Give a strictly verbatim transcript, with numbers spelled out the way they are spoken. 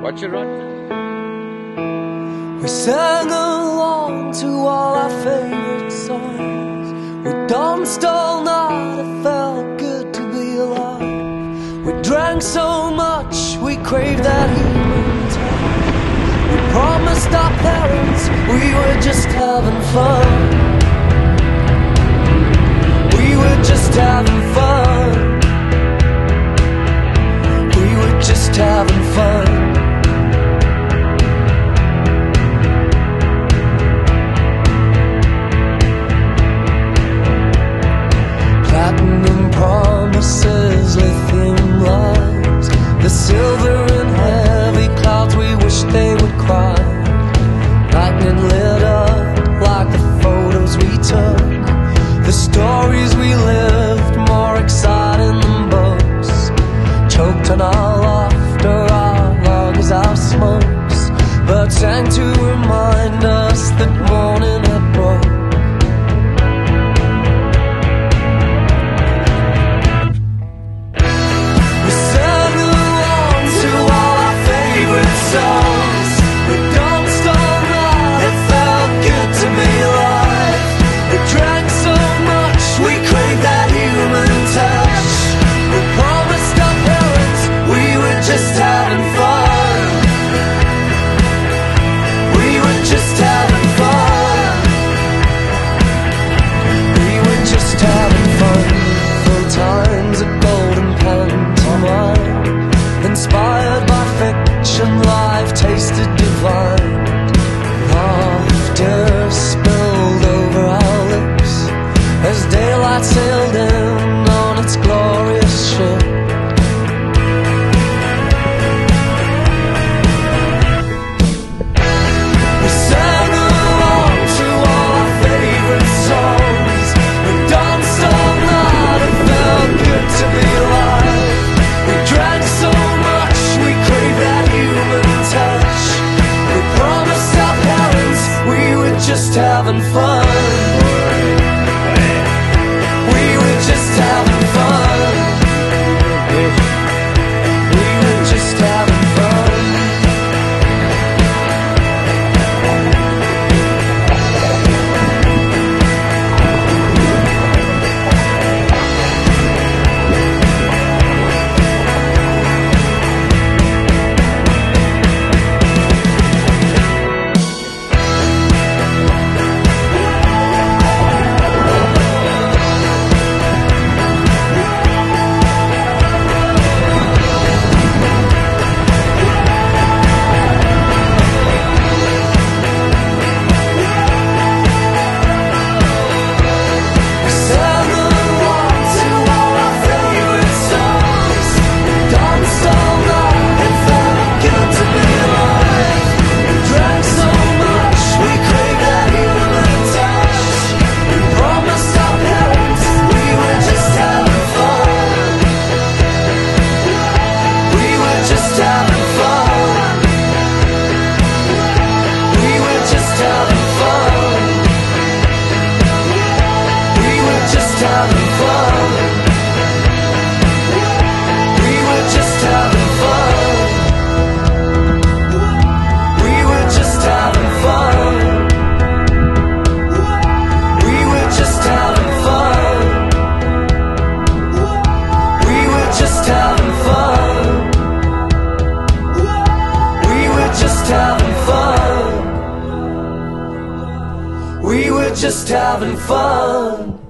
Watch it run. We sang along to all our favorite songs. We danced all night, it felt good to be alive. We drank so much, we craved that human touch. We promised our parents we were just having fun. We were just having fun. We were just having fun. Platinum promises, lithium lies, the silver and heavy clouds we wish they would cry. Lightning lit up like the photos we took, the stories we lived more exciting than books. Choked on our laughter, our lungs, our smokes, but sang to remind us that morning had broke. Songs. We danced all night, it felt good to be alive. We drank so much, we craved that human touch. We promised our parents we were just having fun. We were just having fun. We were just having fun. Full times, a golden pantomime, inspired by fiction, life tasted divine. Laughter spilled over our lips as daylight sailed in on its glorious ship. We sang along to all our favorite songs. We danced all night, it felt good to be alive. We drank so much, we craved that human touch. We promised our parents we were just having fun. We were just having fun. We were just having fun. We were just having fun.